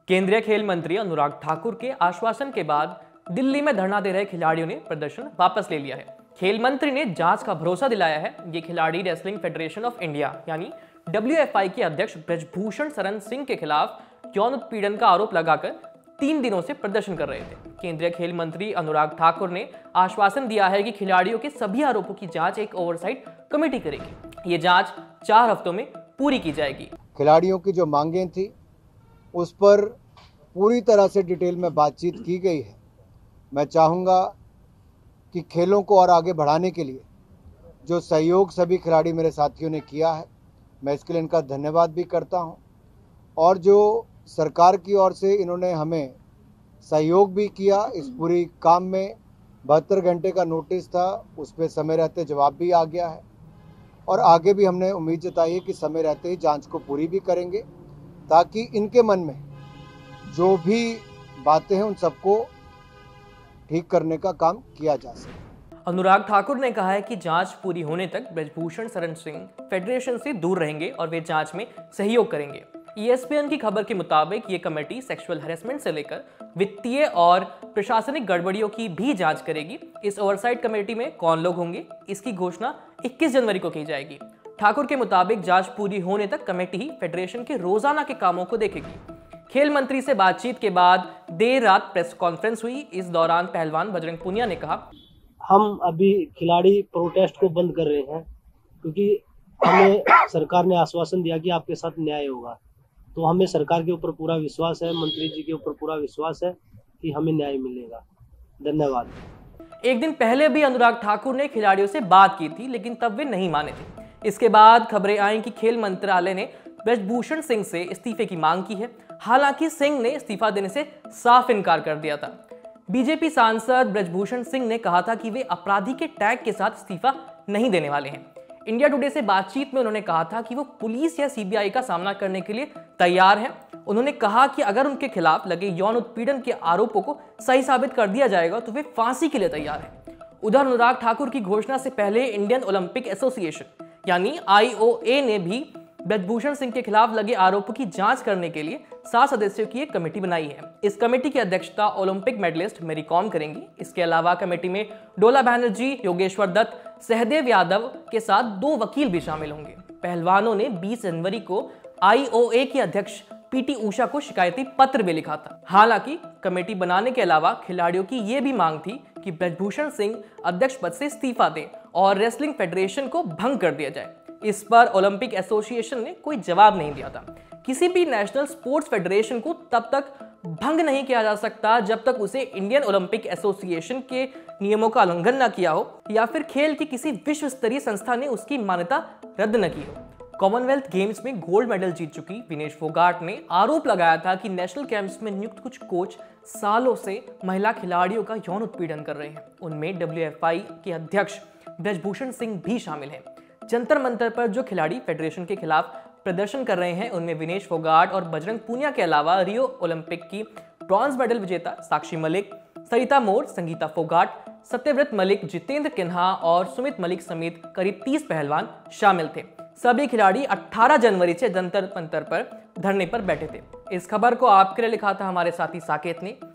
केंद्रीय खेल मंत्री अनुराग ठाकुर के आश्वासन के बाद दिल्ली में धरना दे रहे खिलाड़ियों ने प्रदर्शन वापस ले लिया है। खेल मंत्री ने जांच का भरोसा दिलाया है। ये खिलाड़ी रेसलिंग फेडरेशन ऑफ इंडिया यानी WFI के अध्यक्ष ब्रजभूषण शरण सिंह के खिलाफ यौन उत्पीड़न का आरोप लगाकर 3 दिनों से प्रदर्शन कर रहे थे। केंद्रीय खेल मंत्री अनुराग ठाकुर ने आश्वासन दिया है कि खिलाड़ियों के सभी आरोपों की जांच एक ओवरसाइट कमेटी करेगी। ये जांच 4 हफ्तों में पूरी की जाएगी। खिलाड़ियों की जो मांगें थी उस पर पूरी तरह से डिटेल में बातचीत की गई है। मैं चाहूँगा कि खेलों को और आगे बढ़ाने के लिए जो सहयोग सभी खिलाड़ी मेरे साथियों ने किया है, मैं इसके लिए इनका धन्यवाद भी करता हूं। और जो सरकार की ओर से इन्होंने हमें सहयोग भी किया इस पूरी काम में, 72 घंटे का नोटिस था, उस पर समय रहते जवाब भी आ गया है और आगे भी हमने उम्मीद जताई है कि समय रहते ही जांच को पूरी भी करेंगे ताकि इनके मन में जो भी बातें हैं उन सबको ठीक करने का काम किया जा सके। अनुराग ठाकुर ने कहा है कि जांच पूरी होने तक ब्रजभूषण शरण सिंह फेडरेशन से दूर रहेंगे और वे जांच में सहयोग करेंगे। ESPN की खबर के मुताबिक ये कमेटी सेक्सुअल हैरेसमेंट से लेकर वित्तीय और प्रशासनिक गड़बड़ियों की भी जांच करेगी। इस ओवरसाइट कमेटी में कौन लोग होंगे, इसकी घोषणा 21 जनवरी को की जाएगी। ठाकुर के मुताबिक जांच पूरी होने तक कमेटी ही फेडरेशन के रोजाना के कामों को देखेगी। खेल मंत्री से बातचीत के बाद देर रात प्रेस कॉन्फ्रेंस हुई। इस दौरान पहलवान बजरंग पुनिया ने कहा, हम अभी खिलाड़ी प्रोटेस्ट को बंद कर रहे हैं क्योंकि हमें सरकार ने आश्वासन दिया कि आपके साथ न्याय होगा। तो हमें सरकार के ऊपर पूरा विश्वास है, मंत्री जी के ऊपर पूरा विश्वास है कि हमें न्याय मिलेगा। धन्यवाद। एक दिन पहले भी अनुराग ठाकुर ने खिलाड़ियों से बात की थी, लेकिन तब वे नहीं माने थे। इसके बाद खबरें आई कि खेल मंत्रालय ने ब्रजभूषण सिंह से इस्तीफे की मांग की है। हालांकि सिंह ने इस्तीफा देने से साफ इनकार कर दिया था। बीजेपी सांसद ब्रजभूषण सिंह ने कहा था कि वे अपराधी के टैग के साथ इस्तीफा नहीं देने वाले हैं। इंडिया टुडे से बातचीत में उन्होंने कहा था कि वो पुलिस या CBI का सामना करने के लिए तैयार हैं। उन्होंने कहा कि अगर उनके खिलाफ लगे यौन उत्पीड़न के आरोपों को सही साबित कर दिया जाएगा तो वे फांसी के लिए तैयार हैं। उधर अनुराग ठाकुर की घोषणा से पहले इंडियन ओलंपिक एसोसिएशन यानी IOA ने भी ब्रजभूषण सिंह के खिलाफ लगे आरोपों की जांच करने के लिए 7 सदस्यों की एक कमेटी बनाई है। इस कमेटी की अध्यक्षता ओलंपिक मेडलिस्ट मेरी कॉम करेंगी। इसके अलावा कमेटी में डोला बैनर्जी, योगेश्वर दत्त, सहदेव यादव के साथ 2 वकील भी शामिल होंगे। पहलवानों ने 20 जनवरी को IOA की अध्यक्ष PT उषा को शिकायती पत्र भी लिखा था। हालांकि कमेटी बनाने के अलावा खिलाड़ियों की यह भी मांग थी कि ब्रजभूषण सिंह अध्यक्ष पद से इस्तीफा दें और रेसलिंग फेडरेशन को भंग कर दिया जाए। इस पर ओलंपिक एसोसिएशन ने कोई जवाब नहीं दिया था। किसी भी नेशनल स्पोर्ट्स फेडरेशन को तब तक भंग नहीं किया जा सकता जब तक उसे इंडियन ओलंपिक एसोसिएशन के नियमों का उल्लंघन न किया हो या फिर खेल की किसी विश्व स्तरीय संस्था ने उसकी मान्यता रद्द न की हो। कॉमनवेल्थ गेम्स में गोल्ड मेडल जीत चुकी विनेश फोगाट ने आरोप लगाया था कि नेशनल कैंप्स में नियुक्त कुछ कोच सालों से महिला खिलाड़ियों का यौन उत्पीड़न कर रहे हैं। उनमें WFI के अध्यक्ष ब्रजभूषण सिंह भी शामिल हैं। जंतर मंतर पर जो खिलाड़ी फेडरेशन के खिलाफ प्रदर्शन कर रहे हैं उनमें विनेश फोगाट और बजरंग पुनिया के अलावा रियो ओलंपिक की ब्रॉन्ज मेडल विजेता साक्षी मलिक, सरिता मोर, संगीता फोगाट, सत्यव्रत मलिक, जितेंद्र किन्हा और सुमित मलिक समेत करीब 30 पहलवान शामिल थे। सभी खिलाड़ी 18 जनवरी से जंतर मंतर पर धरने पर बैठे थे। इस खबर को आपके लिए लिखा था हमारे साथी साकेत ने।